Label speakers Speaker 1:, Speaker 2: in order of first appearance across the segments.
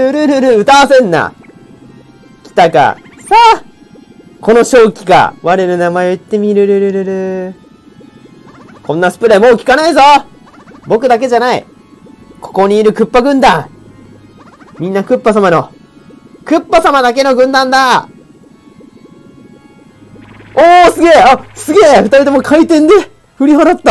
Speaker 1: ルルルル、歌わせんな。来たか。さあ、この正気か。我の名前を言ってみるルルルル。こんなスプレーもう効かないぞ。僕だけじゃない。ここにいるクッパ軍団。みんなクッパ様の、クッパ様だけの軍団だ。おー、すげえ。あ、すげえ。二人とも回転で振り払った。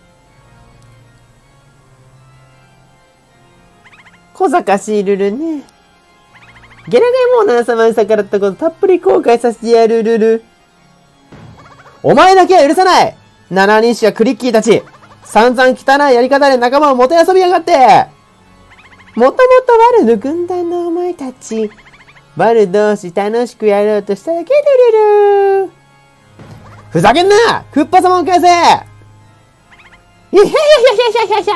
Speaker 1: 小賢しいルルね。ゲラガイモー7様に逆らったことたっぷり後悔させてやるルル。お前だけは許さない。7人種やクリッキーたち。散々汚いやり方で仲間をもてあそびやがって。もともとワルの軍団のお前たち。ワル同士楽しくやろうとしただけルルル。ふざけんな。クッパ様を返せ。いやいやいやいやいやいや。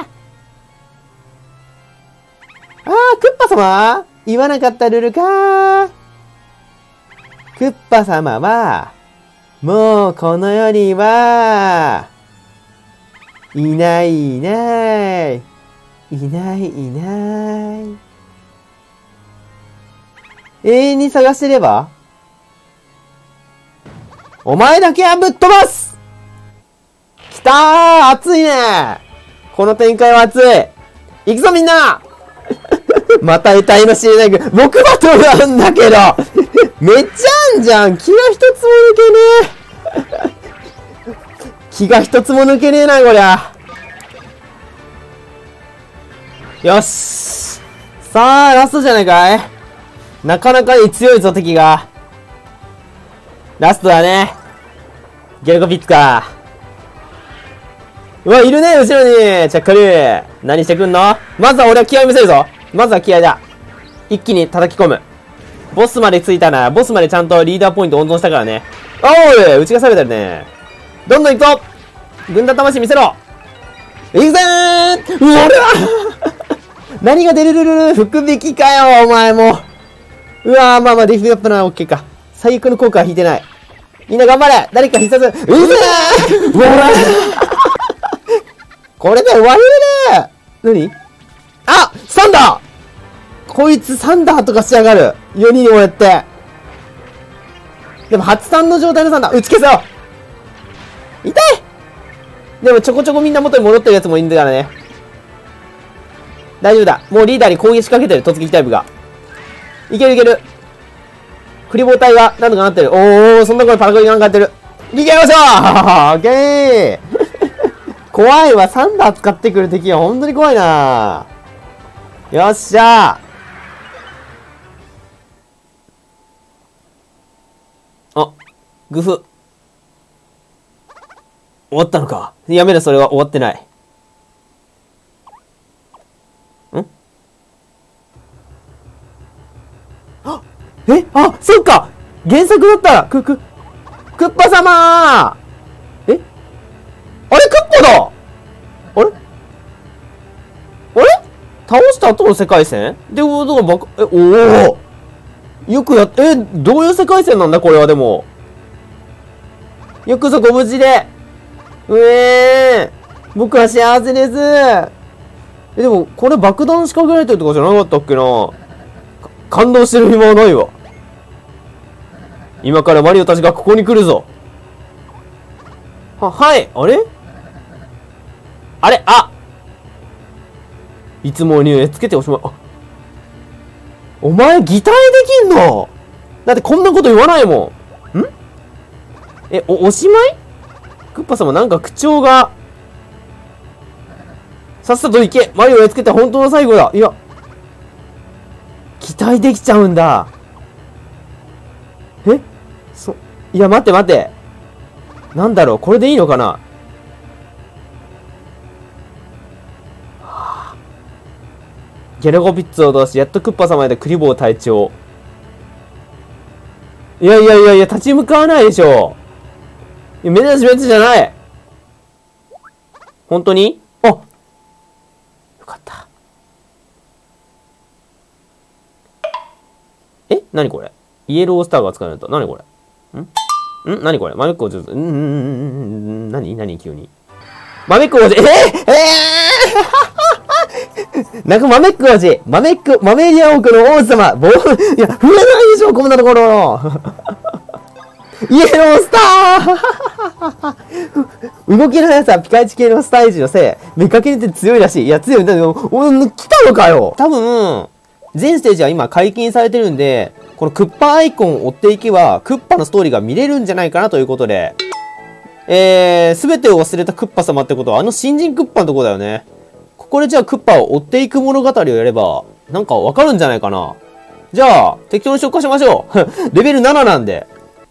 Speaker 1: ああ、クッパ様言わなかったルルか。クッパ様は、もうこの世には、いないいない。いないいない。永遠に探してればお前だけはぶっ飛ばす。きたー、熱いね。この展開は熱い。行くぞみんな。また得体の知れない僕バトルなんだけどめっちゃあんじゃん。気が一つも抜けねえ。気が一つも抜けねえな、こりゃ。よし。さあ、ラストじゃないかい。なかなかに強いぞ、敵が。ラストだね。ゲルコピッツか。うわ、いるね、後ろに。チャッカルー。何してくんの？まずは俺は気合い見せるぞ。まずは気合いだ。一気に叩き込む。ボスまでついたな。ボスまでちゃんとリーダーポイント温存したからね。おい、打ち返されてるね。どんどん行くぞ。軍団魂見せろ。行くぜー。うわ、俺は何が出るるるる。福引きかよ、お前も。うわー、まあまあ、ディフィアップならオッケーか。最悪の効果は引いてない。みんな頑張れ。誰か必殺。うぜー。うわこれで終わりだね。何？あ、サンダー。こいつサンダーとかしやがる。4人にもやって。でも初3の状態のサンダー。打ち消せよ。痛い。でもちょこちょこみんな元に戻ってるやつもいいんだからね。大丈夫だ。もうリーダーに攻撃仕掛けてる。突撃タイプが。いけるいける。クリボー隊がなんとかなってる。おー、そんな声パラコリなんかやってる。いけましょう。オッケー。怖いわ。サンダー使ってくる敵は本当に怖いな。よっしゃー。あ、グフ。終わったのか。やめろ、それは終わってない。あ、そっか原作だったら、クッパ様ー。あれクッパだ。あれ倒した後の世界線で、おおよくやっ、どういう世界線なんだこれは。でも。よくぞご無事で。僕は幸せです。でも、これ爆弾仕掛けられてるとかじゃなかったっけな。感動してる暇はないわ。今からマリオたちがここに来るぞ。はい。いつもにつけておしまい。お前擬態できんの？だってこんなこと言わないもん。おしまい？クッパ様なんか口調が。さっさと行け。マリオをつけて本当の最後だ。いや。 期待できちゃうんだ。え？いや、待って待って。なんだろう、これでいいのかな？ゲラゴピッツを通し、やっとクッパ様へでクリボー隊長。いやいやいやいや、立ち向かわないでしょ。いや、目指す別じゃない。本当に？あ、よかった。え？何これ？イエロースターが使われた。何これ？何これ？豆っこをちょっと、何急に。豆っこ王子、なんか豆っこ王子、豆エリア王国の王子様、いや、触れないでしょ、こんなところ。イエロースター動きの速さ、ピカイチ系のスタイルのせい、見かけにて強いらしい。いや、強いんだけど、来たのかよ。多分、全ステージは今解禁されてるんで、このクッパアイコンを追っていけば、クッパのストーリーが見れるんじゃないかなということで、すべてを忘れたクッパ様ってことは、あの新人クッパのとこだよね。ここでじゃあクッパを追っていく物語をやれば、なんかわかるんじゃないかな。じゃあ、適当に紹介しましょう。レベル7なんで。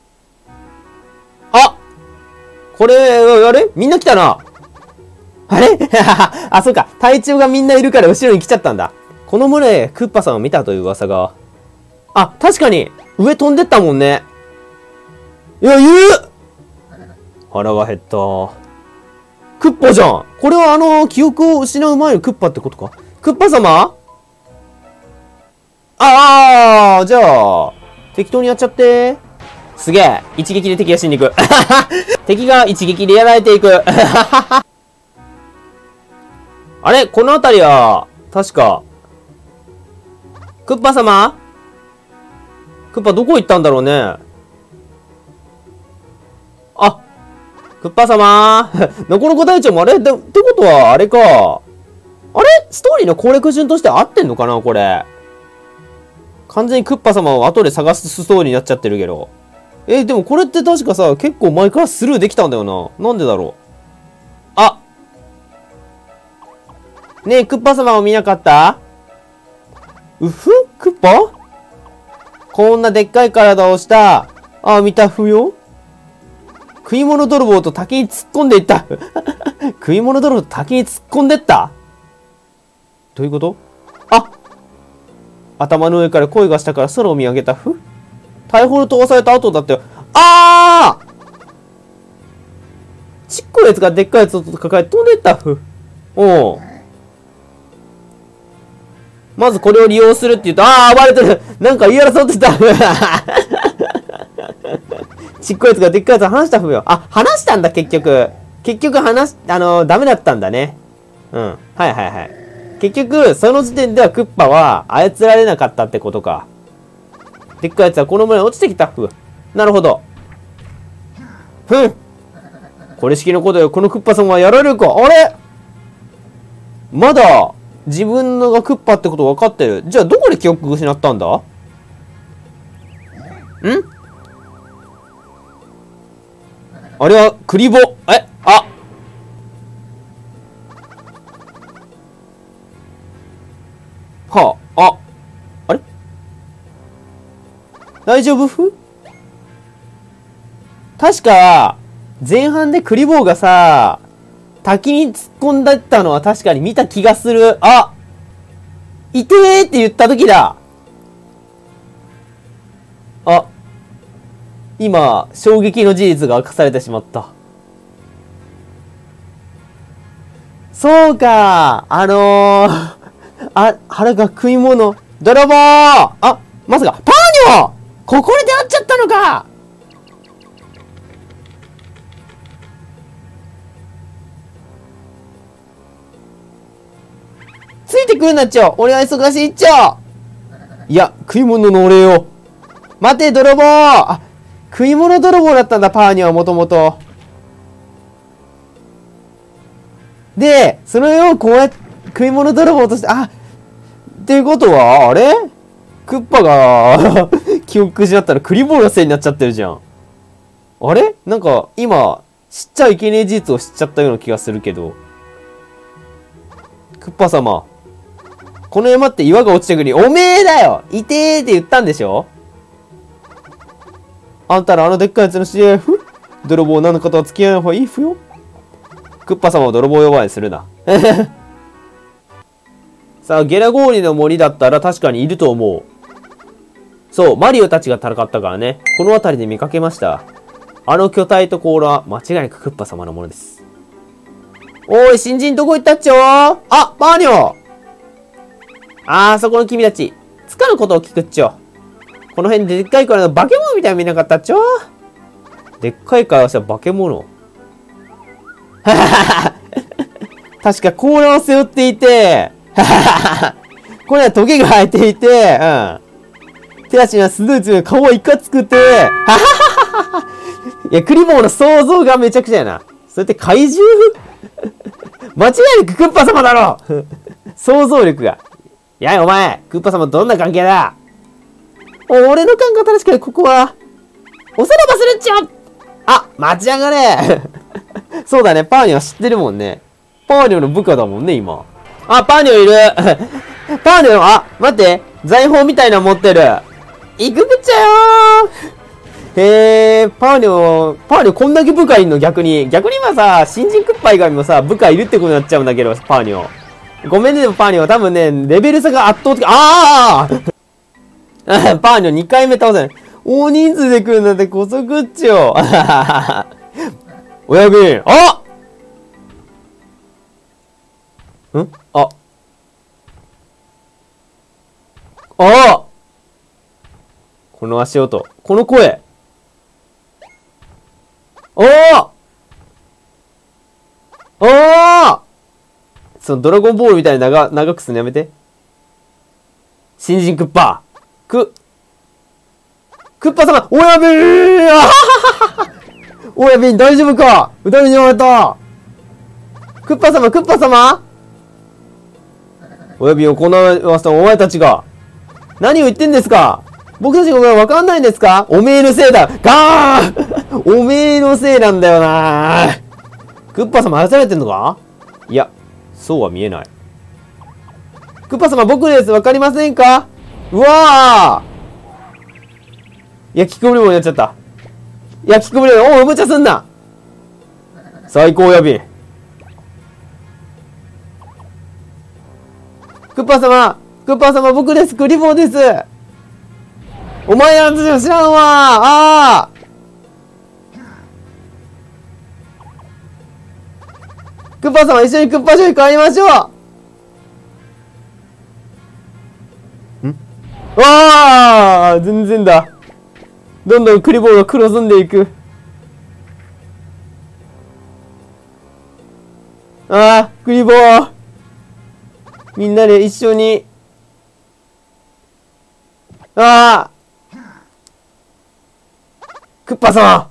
Speaker 1: あ！これ、あれみんな来たな。あれあ、そうか。隊長がみんないるから後ろに来ちゃったんだ。この群れ、クッパさんを見たという噂が。あ、確かに上飛んでったもんね。いや、言う！腹が減った。クッパじゃん。これは記憶を失う前のクッパってことか？クッパ様？じゃあ、適当にやっちゃって。すげえ。一撃で敵が死んでいく。敵が一撃でやられていく。あれこの辺りは、確か、クッパ様？クッパどこ行ったんだろうね。あ、クッパ様ノコノコ隊長もあれってことは、あれか。あれストーリーの攻略順として合ってんのかなこれ。完全にクッパ様を後で探すストーリーになっちゃってるけど。でもこれって確かさ、結構前からスルーできたんだよな。なんでだろう。あ！ねえ、クッパ様を見なかった？うふ？クッパ？こんなでっかい体をした。見たふよ。食い物泥棒と滝に突っ込んでいった。食い物泥棒と滝に突っ込んでった？どういうこと？頭の上から声がしたから空を見上げた。大砲の飛ばされた後だってよ。ちっこいやつがでっかいやつを抱えて飛んでいった。おう。まずこれを利用するって言うと、暴れてる。なんか言い争ってた。ちっこいやつがでっかいやつを話したふよ。話したんだ、結局。結局ダメだったんだね。うん。はいはいはい。結局、その時点ではクッパは操られなかったってことか。でっかいやつはこの村に落ちてきた。なるほど。これ式のことよ。このクッパさんはやられるか。あれまだ、自分のがクッパってこと分かってる。じゃあ、どこで記憶失ったんだ？あれは、クリボ。あれ大丈夫？確か、前半でクリボーがさ、滝に突っ込んでったのは確かに見た気がする。いてーって言った時だ。今、衝撃の事実が明かされてしまった。そうか、腹が食い物。泥棒！まさか、パーニョ！ここで出会っちゃったのか！ついてくるなっちょ！俺は忙しいっちょ！いや、食い物のお礼を。待て、泥棒！食い物泥棒だったんだ、パーニョはもともと。で、それをこうやって食い物泥棒として、っていうことは、あれクッパが記憶失ったらクリボーのせいになっちゃってるじゃん。あれなんか、今、知っちゃいけねえ事実を知っちゃったような気がするけど。クッパ様。 この山って岩が落ちてくる。おめえだよいてーって言ったんでしょ。あんたらあのでっかいやつの知り合い、泥棒なのかとは付き合いの方がいいふよ。クッパ様を泥棒呼ばわりするな。さあ、ゲラゴーリの森だったら確かにいると思う。そう、マリオたちが戦ったからね。この辺りで見かけました。あの巨体と甲羅は間違いなくクッパ様のものです。おい、新人どこ行ったっちょ。あ、マリオ。そこの君たち。つかぬことを聞くっちょ。この辺ででっかいからの化け物みたいに見なかったっちょ。でっかいからしたら化け物。確か甲羅を背負っていて、これはトゲが生えていて、手足が鋭い強い顔はいかつくて、いや、クリボーの想像がめちゃくちゃやな。それって怪獣間違いなくクッパ様だろ想像力が。やい、お前、クッパ様どんな関係だ。俺の感覚正しくここは、おさらばするっちゃ。待ち上がれそうだね、パーニョは知ってるもんね。パーニョの部下だもんね、今。パーニョいるパーニョ、待って、財宝みたいなの持ってる。行くぶっちゃよー。パーニョこんだけ部下いんの逆に今さ、新人クッパ以外にもさ、部下いるってことになっちゃうんだけど、パーニョ。ごめんね、でもパーニョは多分ね、レベル差が圧倒的、パーニョ2回目倒せない。大人数で来るなんてこそくっちょ。親分、この足音、この声。そのドラゴンボールみたいに長くするのやめて。新人クッパ。クッパ様、親分親分大丈夫か。撃たれてしまった。クッパ様親分をこんなお前たちが。何を言ってんですか。僕たちがわかんないんですか。おめえのせいだ。ガーおめえのせいなんだよな。クッパ様愛されてんのか。いや、そうは見えない。クッパ様僕です。わかりませんか。うわー。焼きこぼれもやっちゃった。焼きこぼれ、無茶すんな。最高やびん。クッパ様僕です。クリボーです。お前なんて知らんわ。クッパ様一緒にクッパ城に帰りましょう。全然だ。どんどんクリボーが黒ずんでいく。クリボー。みんなで一緒に。クッパ様。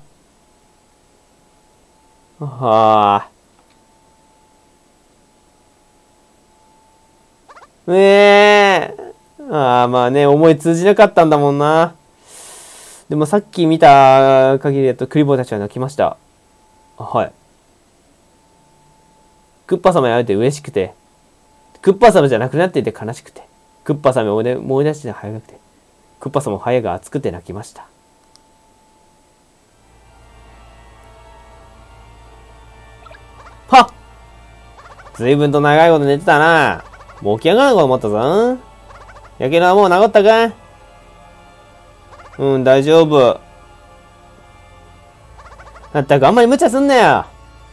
Speaker 1: まあね、思い通じなかったんだもんな。でもさっき見た限りだとクリボーたちは泣きました。はい。クッパ様に会えて嬉しくて、クッパ様じゃなくなっていて悲しくて、クッパ様を思い出して早くて、クッパ様早が熱くて泣きました。はっ！随分と長いこと寝てたな。もう起き上がらんと思ったぞ。やけどはもう治ったか？大丈夫。まったくあんまり無茶すんなよ。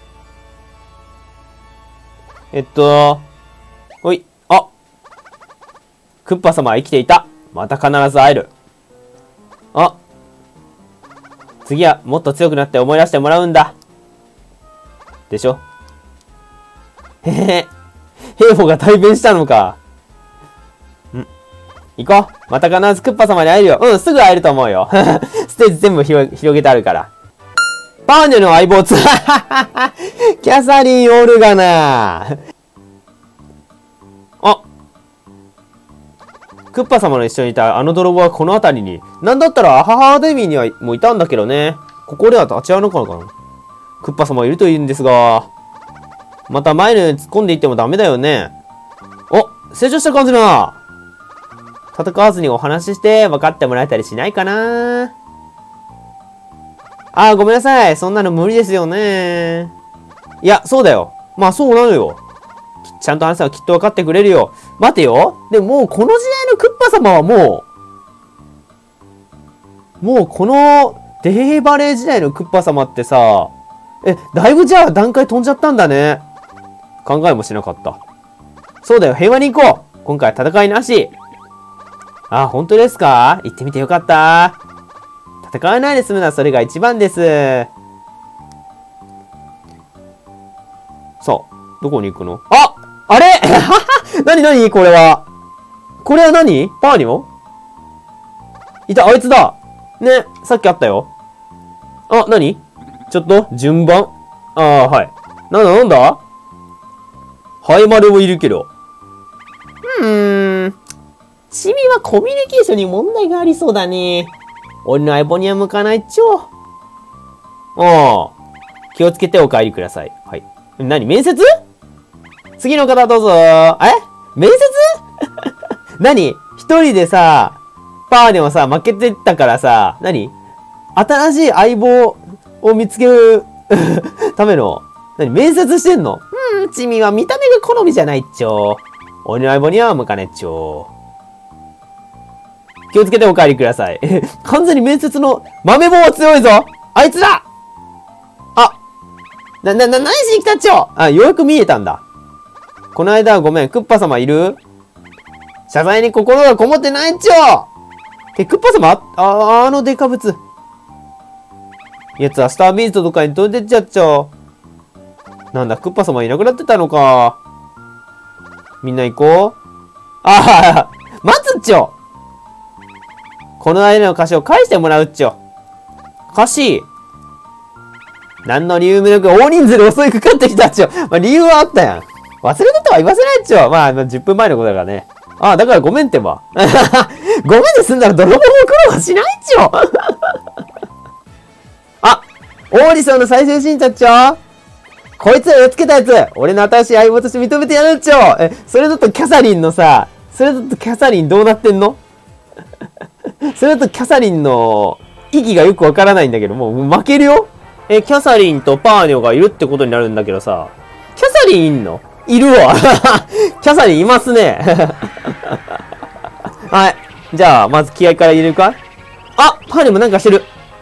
Speaker 1: ほい。クッパ様は生きていた。また必ず会える。次はもっと強くなって思い出してもらうんだ。でしょ？兵法が代弁したのか。行こう。また必ずクッパ様に会えるよ。すぐ会えると思うよ。ステージ全部広げてあるから。パーニョの相棒キャサリンおるがな。クッパ様の一緒にいたあの泥棒はこの辺りに。なんだったらアハハデミーにはもういたんだけどね。ここでは立ち会うのかな。クッパ様いるといいんですが。また前のように突っ込んでいってもダメだよね。 成長した感じな。戦わずにお話しして分かってもらえたりしないかな。あー、ごめんなさい。そんなの無理ですよね。いや、そうだよ。まあそうなのよ。ちゃんとあなたはきっと分かってくれるよ。待てよ。でももうこの時代のクッパ様はもうこのデーバレー時代のクッパ様ってさ、だいぶじゃあ段階飛んじゃったんだね。考えもしなかった。そうだよ、平和に行こう。今回戦いなし。あ、本当ですか？行ってみてよかった。戦わないで済むのはそれが一番です。さあ、どこに行くの？あれ何これは。これは何？パーニョ？いた、あいつだ。ね、さっきあったよ。あ、何？ちょっと、順番。はい。なんだハイマルもいるけど。チミはコミュニケーションに問題がありそうだね。俺の相棒には向かないっちょ。気をつけてお帰りください。はい。何？面接？次の方どうぞ。面接？何？一人でさ、パーニョをさ、負けてったからさ、新しい相棒を見つけるための、面接してんの？チミは見た目が好みじゃないっちょ。俺の相棒には向かねっちょ。気をつけてお帰りください。完全に面接の豆棒は強いぞ。あいつだ。何しに来たっちょ。ようやく見えたんだ。この間はごめん、クッパ様いる？謝罪に心がこもってないっちょ。クッパ様あのデカブツ。やつはスタービーストとかに飛んでっちゃっちょ。なんだ、クッパ様いなくなってたのか。みんな行こう。待つっちょ。この間の菓子を返してもらうっちょ。菓子。何の理由もなく大人数で襲いかかってきたっちょ。理由はあったやん。忘れてたは言わせないっちょ。10分前のことだからね。だからごめんってば。ごめんで済んだら泥棒も苦労はしないっちょ。オーディションの最終シーンだっちょ。こいつをやっつけたやつ、俺の新しい相棒として認めてやるっちょ。それだとキャサリンどうなってんの？それだとキャサリンの意義がよくわからないんだけど、もう負けるよ。キャサリンとパーニョがいるってことになるんだけどさ、キャサリンいんの？いるわ。キャサリンいますね。はい。じゃあ、まず気合から入れるか？パーニョもなんかしてる。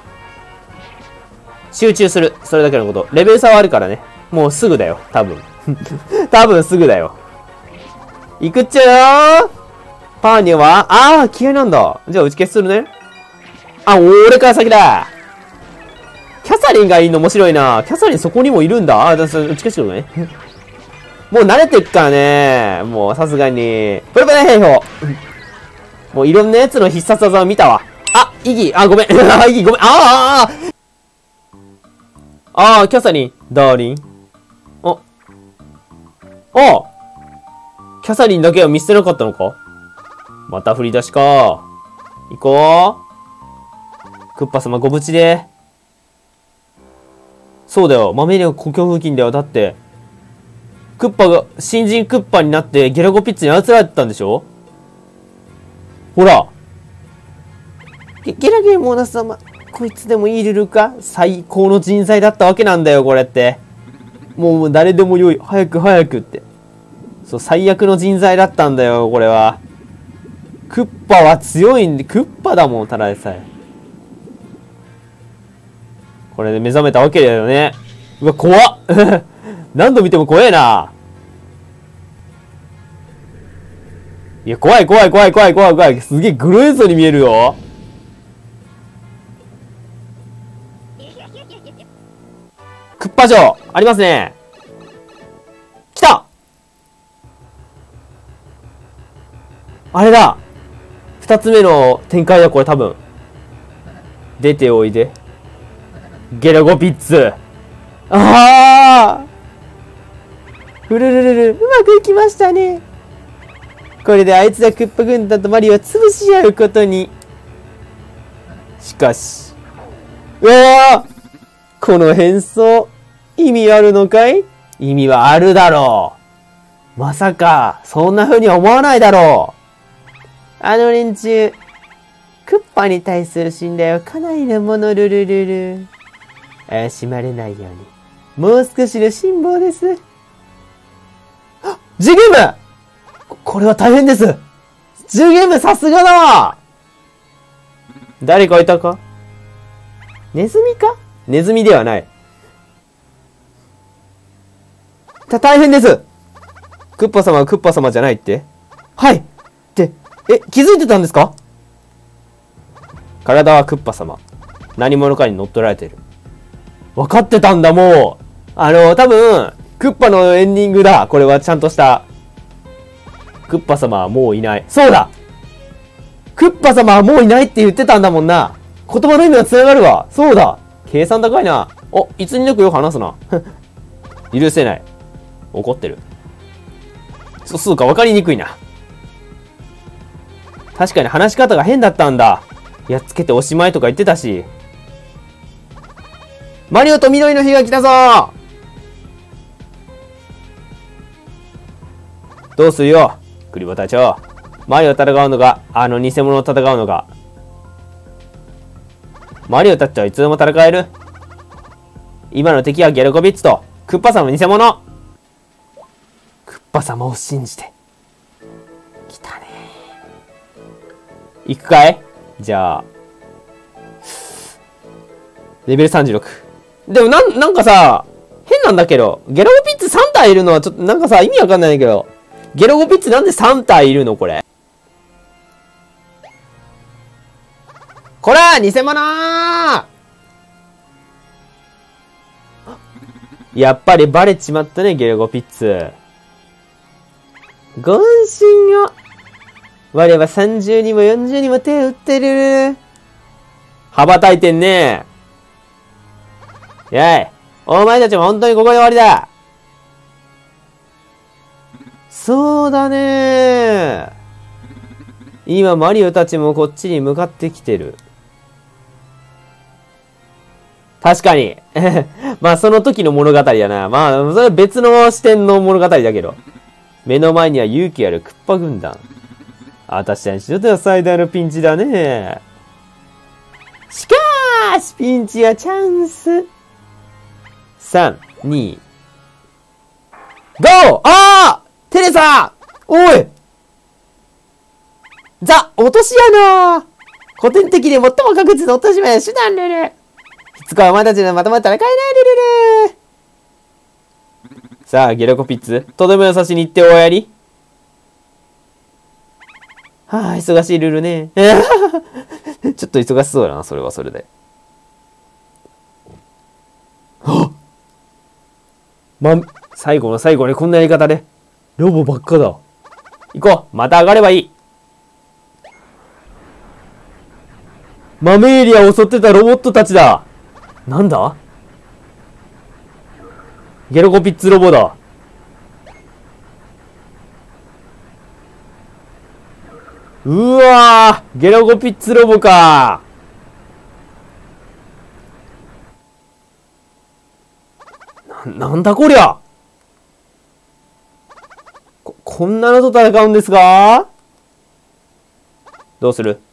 Speaker 1: 集中する。それだけのこと。レベル差はあるからね。もうすぐだよ。多分。多分すぐだよ。行くっちゃよー。パーニョは気合なんだ。じゃあ打ち消しするね。俺から先だ。キャサリンがいいの面白いな。キャサリンそこにもいるんだ。打ち消してるね。もう慣れてっからね。もうさすがに。プレプレ兵法。もういろんなやつの必殺技を見たわ。イギ。ごめん。イギごめん。キャサリン、ダーリン。キャサリンだけは見捨てなかったのか？また振り出しか。行こう。クッパ様ご無事で。そうだよ。マメリの故郷付近ではだって、クッパが、新人クッパになってゲラゴピッツに操られてたんでしょ？ほら。ゲラゲーモーナ様。こいつでもいいルルか？最高の人材だったわけなんだよ、これって。もう誰でもよい。早くって。そう、最悪の人材だったんだよ、これは。クッパは強いんで、クッパだもん、ただでさえ。これで目覚めたわけだよね。うわ、怖っ。何度見ても怖えな。いや、怖い。すげえグロいぞに見えるよ。クッパ城ありますね。来た。あれだ。二つ目の展開だ、これ多分。出ておいで。ゲラゴピッツ。ふるるるる。うまくいきましたね。これであいつらクッパ軍団とマリオは潰し合うことに。しかし。この変装。意味あるのかい？意味はあるだろう。 まさか、そんな風に思わないだろう。あの連中、クッパに対する信頼はかなりのものルルルル。怪しまれないように、もう少しの辛抱です。あ、ジュゲーム！これは大変です。ジュゲームさすがだわ。誰かいたか？ネズミか？ネズミではない。大変です。クッパ様はクッパ様じゃないって？はい。って、気づいてたんですか？体はクッパ様。何者かに乗っ取られてる。分かってたんだ、もう。多分、クッパのエンディングだ。これはちゃんとした。クッパ様はもういない。そうだ！クッパ様はもういないって言ってたんだもんな。言葉の意味が繋がるわ。そうだ。計算高いな。お、いつになくよく話すな。許せない。怒ってる。そうか、分かりにくいな。確かに話し方が変だったんだ。やっつけておしまいとか言ってたし。マリオと緑の日が来たぞ。どうするよ、クリボー隊長。マリオ戦うのか、あの偽物を戦うのか。マリオたちはいつでも戦える。今の敵はゲルコビッツとクッパ様の偽物。クッパ様を信じて。来たね。行くかい？じゃあ。レベル36。でもなんかさ、変なんだけど、ゲロゴピッツ3体いるのはちょっとなんかさ、意味わかんないんだけど、ゲロゴピッツなんで3体いるのこれ。こら偽物ー！やっぱりバレちまったね、ゲロゴピッツ。ご安心を。我は30にも40にも手を打ってる。羽ばたいてんね。やい。お前たちも本当にここで終わりだ。そうだね。今マリオたちもこっちに向かってきてる。確かに。まあその時の物語やな。まあそれは別の視点の物語だけど。目の前には勇気あるクッパ軍団。私たちにとっては最大のピンチだね。しかーし、ピンチはチャンス。3、2、GO! あー！テレサ！おい！ザ・落とし穴！古典的で最も確実な落とし穴や手段ルル。いつかお前たちのまとまったら買えないルルル。さあ、ゲロコピッツ、とどめを刺しに行っておやり。はあ、忙しいルルね。ちょっと忙しそうだな、それはそれで。はっ！最後の最後にこんなやり方で。ロボばっかだ。行こう！また上がればいい！豆エリアを襲ってたロボットたちだ！なんだ？ゲロコピッツロボだ。うわー！ゲロコピッツロボかー。なんだこりゃ！こんなのと戦うんですか？どうする？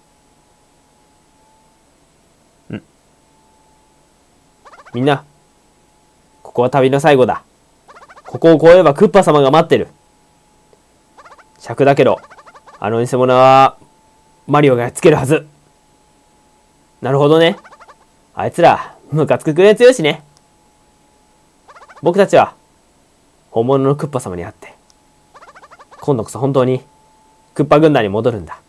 Speaker 1: みんな、ここは旅の最後だ。ここを越えればクッパ様が待ってる。尺だけど、あの偽物は、マリオがやっつけるはず。なるほどね。あいつら、ムカつくくらい強いしね。僕たちは、本物のクッパ様に会って、今度こそ本当に、クッパ軍団に戻るんだ。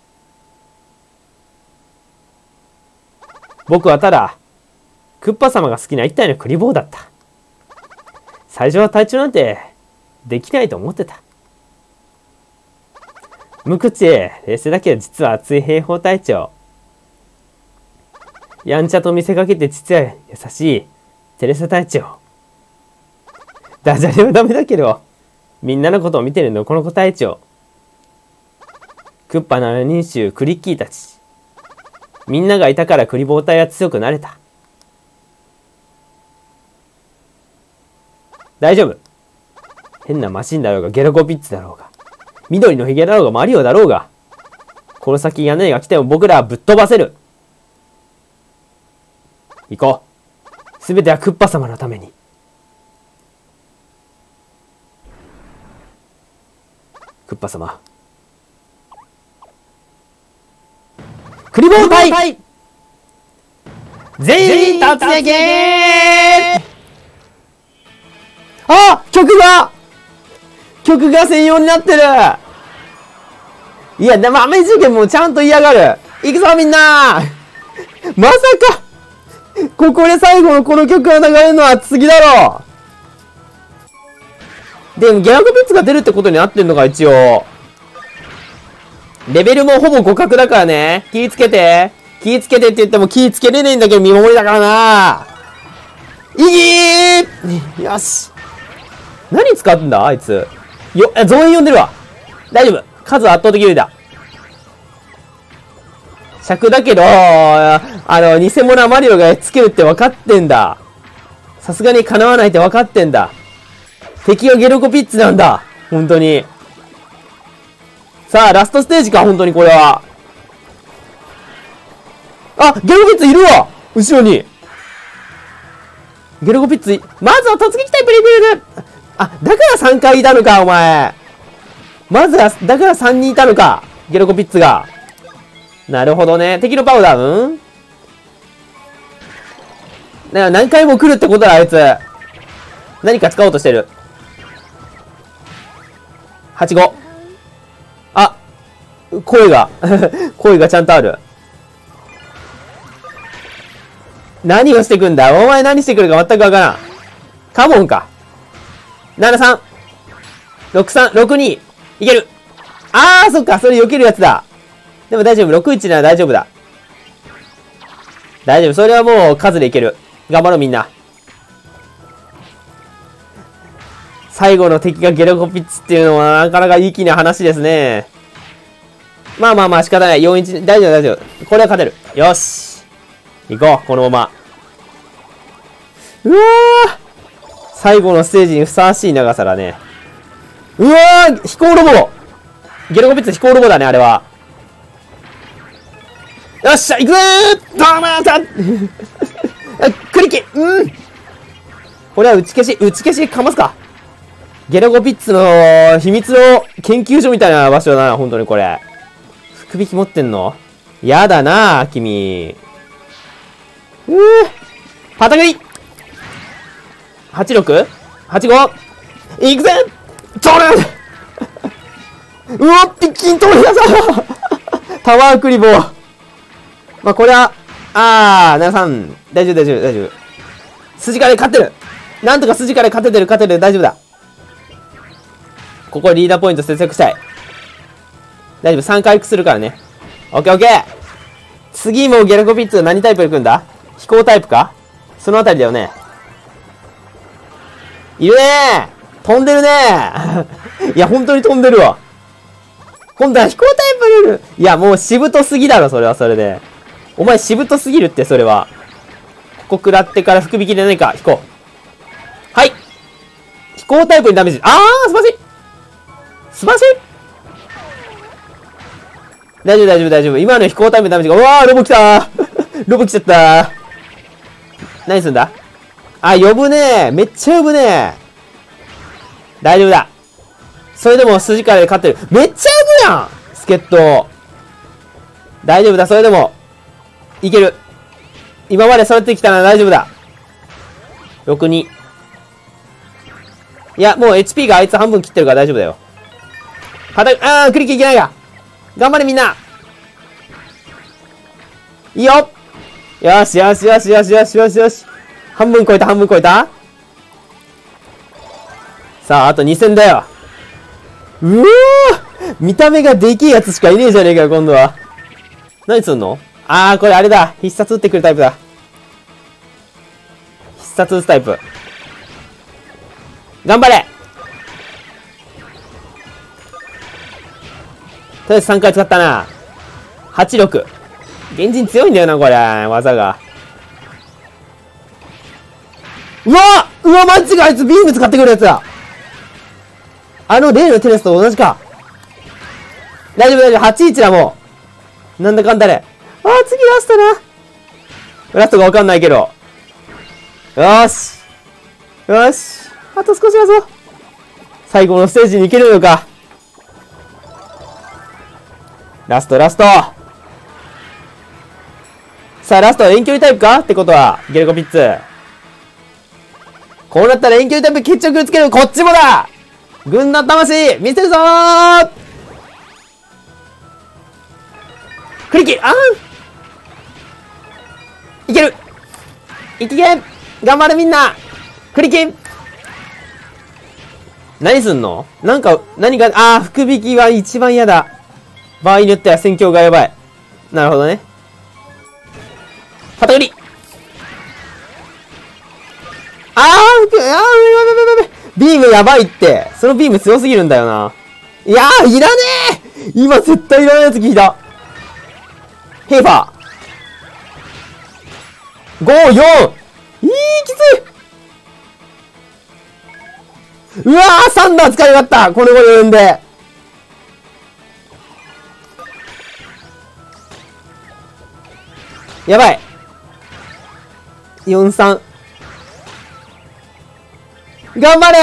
Speaker 1: 僕はただ、クッパ様が好きな一体のクリボーだった。最初は隊長なんてできないと思ってた。無口で冷静だけど実は熱い兵法隊長。やんちゃと見せかけて実は優しいテレサ隊長。ダジャレはダメだけど、みんなのことを見てるのこの子隊長。クッパ7人衆クリッキーたち。みんながいたからクリボー隊は強くなれた。大丈夫。 変なマシンだろうが、ゲラゴピッツだろうが、緑のヒゲだろうが、マリオだろうが、この先屋根が来ても僕らはぶっ飛ばせる。行こう。すべてはクッパ様のために。クッパ様。クリボー隊全員突撃。あ、曲が専用になってる。いや、でも豆事件もちゃんと嫌がる。行くぞみんな。まさかここで最後のこの曲が流れるのは次だろう。でもギャラゴピッツが出るってことになってんのか、一応。レベルもほぼ互角だからね。気ぃつけてって言っても気ぃつけれねえんだけど見守りだからな。よし。何使うんだあいつ。増援呼んでるわ。大丈夫。数は圧倒的有利だ。尺だけど、偽物はマリオがつけるって分かってんだ。さすがに叶わないって分かってんだ。敵はゲルコピッツなんだ。本当に。さあ、ラストステージか、本当にこれは。あ、ゲルコピッツいるわ後ろに。ゲルコピッツまずは突撃隊プリプル。あ、だから3回いたのか、お前。まずは、だから3人いたのか。ゲルコピッツが。なるほどね。敵のパウダー、何回も来るってことだ、あいつ。何か使おうとしてる。85。あ、声がちゃんとある。何をしてくんだお前何してくるか全くわからん。カモンか。73。63、62。いける。あー、そっか。それ避けるやつだ。でも大丈夫。61なら大丈夫だ。大丈夫。それはもう数でいける。頑張ろうみんな。最後の敵がゲルコピッツっていうのはなかなかいい気な話ですね。まあ仕方ない。4-1。大丈夫。これは勝てる。よし。行こう。このまま。うわー。最後のステージにふさわしい長さだね。うわー飛行ロボゲルコピッツ飛行ロボだね、あれは。よっしゃ行くぞーどうもーさんクリキこれは打ち消しかますか。ゲルコピッツの秘密の研究所みたいな場所だな、本当にこれ。福引き持ってんのやだな君。パタグリ 86?85? いくぜ取るうわピッキン取り出さタワークリボー。まあ、これは、73。大丈夫。筋から勝ってる。なんとか筋から勝ててる。大丈夫だ。ここリーダーポイント節約したい。大丈夫。3回復するからね。オッケー。次もゲルコピッツ何タイプで来るんだ飛行タイプかそのあたりだよね。いるねー飛んでるねーいや、本当に飛んでるわ。今度は飛行タイプルール。いや、もうしぶとすぎだろ、それはそれで。お前しぶとすぎるって、それは。ここ食らってから福引きでないか、飛行。はい飛行タイプにダメージ。素晴らしい大丈夫。今の飛行タイプのダメージが、うわーロボ来たロボ来ちゃった何すんだ呼ぶねめっちゃ呼ぶね大丈夫だ。それでも筋からで勝ってる。めっちゃ呼ぶやん助っ人。大丈夫だ、それでも。いける。今までそうやってきたなら大丈夫だ。62。いや、もう HP があいつ半分切ってるから大丈夫だよ。クリックいけないが。頑張れみんな。いいよよし。半分超えたさあ、あと2戦だよ。うわー見た目がでけえやつしかいねえじゃねえかよ、今度は。何すんのこれあれだ。必殺打ってくるタイプだ。必殺打つタイプ。頑張れとりあえず3回使ったな。86。原人強いんだよな、これ。技が。うわマジかあいつビーム使ってくるやつだ。 例のテレスと同じか。大丈夫大丈夫。81だもう。なんだかんだで。次ラストな。ラストがわかんないけど。よーし。よーし。あと少しだぞ。最後のステージに行けるのか。ラスト。さあ、ラストは遠距離タイプかってことは、ゲルコピッツ。こうなったら遠距離タイプ決着つける。こっちもだ。軍団魂見せるぞー。クリキいける。いけ頑張れみんな。クリキン。何すんの？何か、福引きは一番嫌だ。場合によっては戦況がやばい。なるほどね。旗振り。ビームやばいって。そのビーム強すぎるんだよな。いやー、いらねえ。今絶対いらないやつ聞いた。ヘイファー。5、4。きつい。うわー、サンダー使いやがった。これを呼んで。やばい。4、3。頑張れ。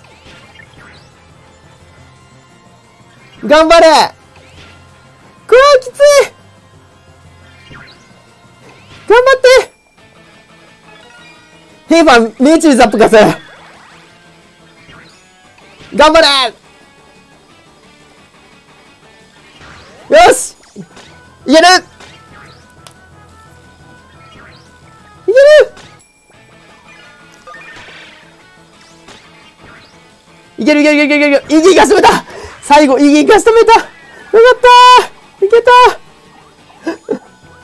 Speaker 1: 頑張れ。きつい。頑張って。ヘイファー、命中ザップかせ。頑張れ。よし。いける。いける。意義がしとめた。最後、意義がしとめた。よかったー。いけたー。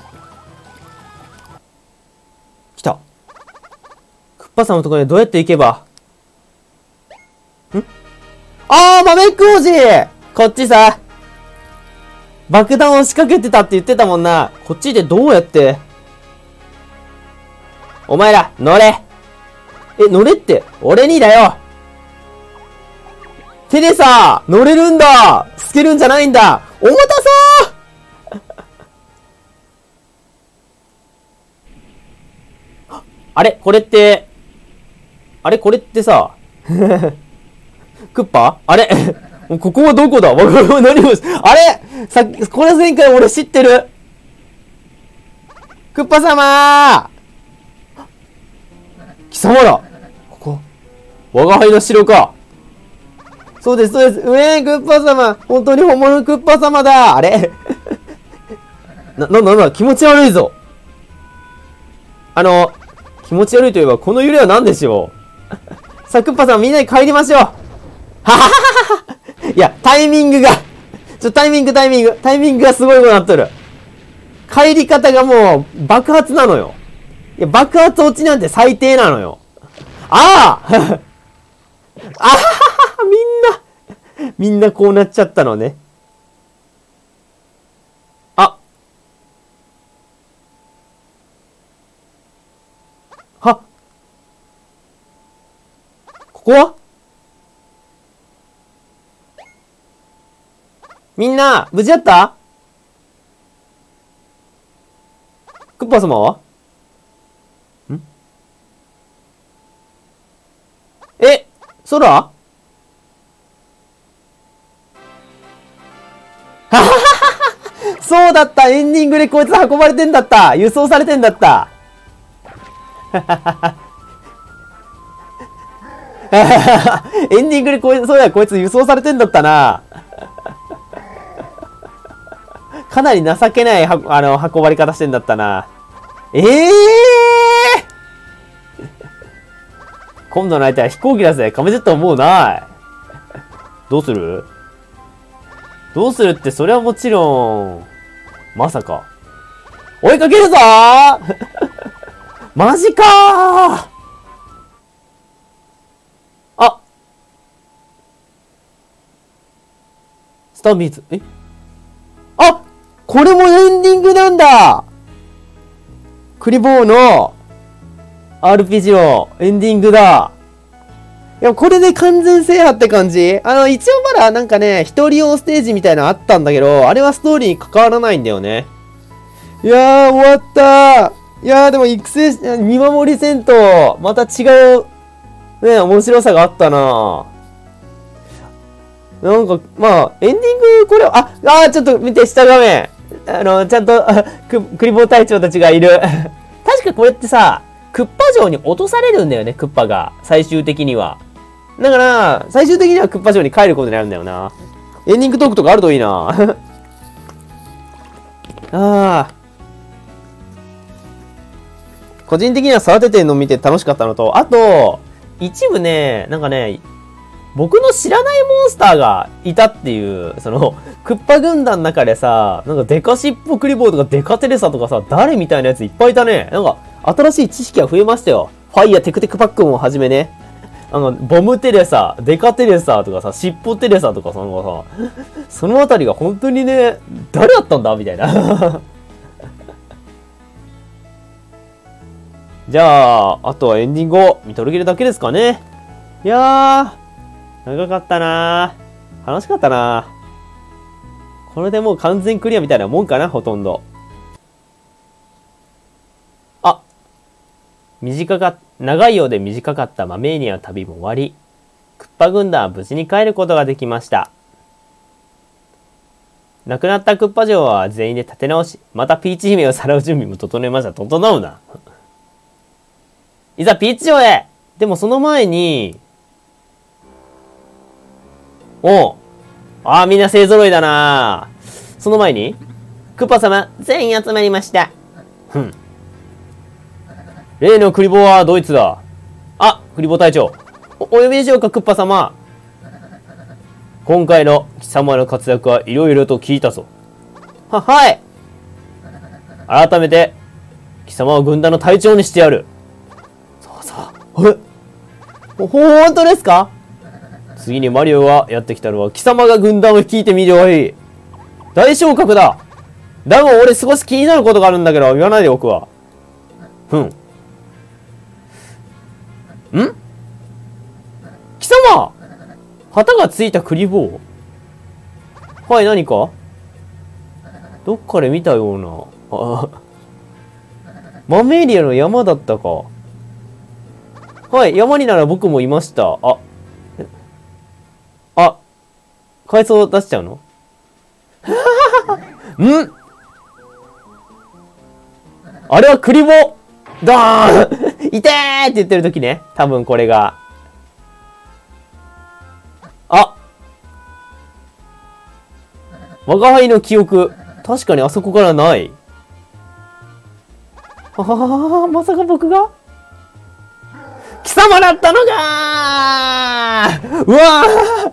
Speaker 1: 来た。クッパさんのところにどうやって行けば。マメック王子。こっちさ。爆弾を仕掛けてたって言ってたもんな。こっちでどうやって。お前ら、乗れ。乗れって、俺にだよ。手でさ、乗れるんだ。透けるんじゃないんだ。重たそうあれこれってさ、クッパあれここはどこだ何もあれこれ前回俺知ってる。クッパ様貴様だ。ここ、我が輩の城か。そうです。クッパ様。本当に本物のクッパ様だ。あれ気持ち悪いぞ。気持ち悪いといえば、この揺れは何でしょう。さあ、クッパさんみんなで帰りましょう。はははは。いや、タイミングがタイミングがすごいことになっとる。帰り方がもう、爆発なのよ。いや、爆発落ちなんて最低なのよ。みんなこうなっちゃったのね。ここはみんな、無事だった？クッパ様は？空？はははは。そうだった。エンディングでこいつ運ばれてんだった。輸送されてんだった。エンディングでそうや、こいつ輸送されてんだったな。かなり情けない運ばれ方してんだったな。今度の相手は飛行機だぜ。カメジェットはもうない。どうするって、それはもちろん、まさか。追いかけるぞーマジかー。スタービーズ。これもエンディングなんだ。クリボーの RPG のエンディングだ。 や、これで完全制覇って感じ。一応まだなんかね、一人用ステージみたいなのあったんだけど、あれはストーリーに関わらないんだよね。いやー、終わったー。いやー、でも育成、見守り戦と、また違う、ね、面白さがあったななんか、まあ、エンディング、これ、ちょっと見て、下画面。ちゃんと、クリボー隊長たちがいる。確かこれってさ、クッパ城に落とされるんだよね、クッパが。最終的には。だから、最終的にはクッパ城に帰ることになるんだよな。エンディングトークとかあるといいな。個人的には育ててるのを見て楽しかったのと、あと、一部ね、なんかね、僕の知らないモンスターがいたっていう、クッパ軍団の中でさ、なんかデカシッポクリボーとかデカテレサとかさ、誰みたいなやついっぱいいたね。なんか、新しい知識が増えましたよ。ファイヤーテクテクパックンをはじめね。ボムテレサ、デカテレサとかさ、シッポテレサとかさ、そのあたりが本当にね、誰だったんだみたいな。じゃあ、あとはエンディングを見届けるだけですかね。いやー、長かったなー。楽しかったなー。これでもう完全クリアみたいなもんかな、ほとんど。長いようで短かったマメーニアの旅も終わり、クッパ軍団は無事に帰ることができました。亡くなったクッパ城は全員で立て直し、またピーチ姫をさらう準備も整えました。整うな。いざピーチ城へ。でもその前に、みんな勢揃いだな。その前に、クッパ様、全員集まりました。例のクリボーはドイツだ。クリボー隊長。お呼びでしょうか、クッパ様。今回の貴様の活躍はいろいろと聞いたぞ。はい。改めて、貴様を軍団の隊長にしてやる。そう。本当ですか？次にマリオがやってきたのは貴様が軍団を率いてみるがいい。大昇格だ。だが俺少し気になることがあるんだけど、言わないでおくわ。貴様！旗がついたクリボー。はい、何かどっかで見たような。マメーリアの山だったか。はい、山になら僕もいました。海藻出しちゃうのあれはクリボーだーんいてーって言ってる時ね。多分これが。我が輩の記憶。確かにあそこからない。まさか僕が貴様だったのかー。うわー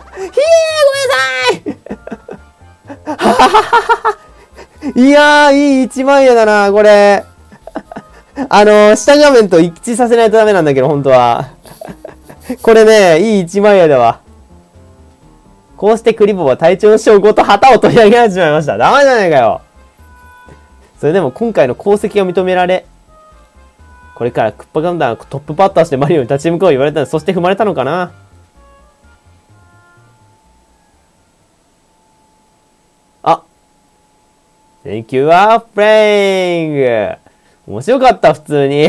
Speaker 1: ごめんなさいいやー、いい一枚絵だな、これ。下画面と一致させないとダメなんだけど、本当は。これね、いい一枚絵だわ。こうしてクリボーは隊長賞ごと旗を取り上げ始めました。ダメじゃないかよ。それでも今回の功績が認められ、これからクッパ軍団はトップバッターしてマリオに立ち向かう言われたので、そして踏まれたのかな。Thank you for playing! 面白かった、普通に。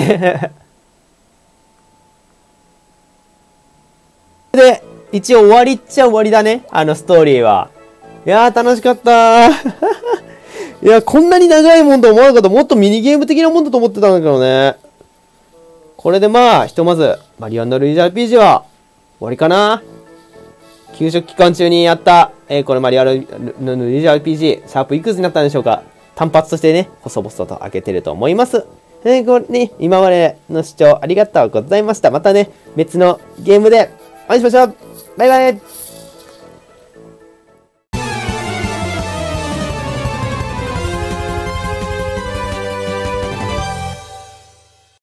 Speaker 1: で、一応終わりっちゃ終わりだね。ストーリーは。いやー、楽しかったー。いや、こんなに長いもんと思わなかった。もっとミニゲーム的なもんだと思ってたんだけどね。これでまあ、ひとまず、マリオ&ルイージ RPG は、終わりかな。給食期間中にやった、これマリオ&ルイージ RPG、シャープいくつになったんでしょうか。単発としてね、細々と開けてると思います。これね、今までの視聴ありがとうございました。またね、別のゲームでお会いしましょう。バイバイ。